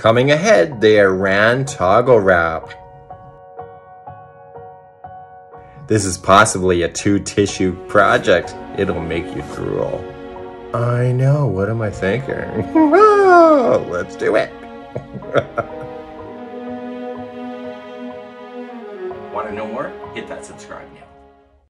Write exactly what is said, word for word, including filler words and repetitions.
Coming ahead, the Aran toggle wrap. This is possibly a two-tissue project. It'll make you drool. I know, what am I thinking? Let's do it. Want to know more? Hit that subscribe now.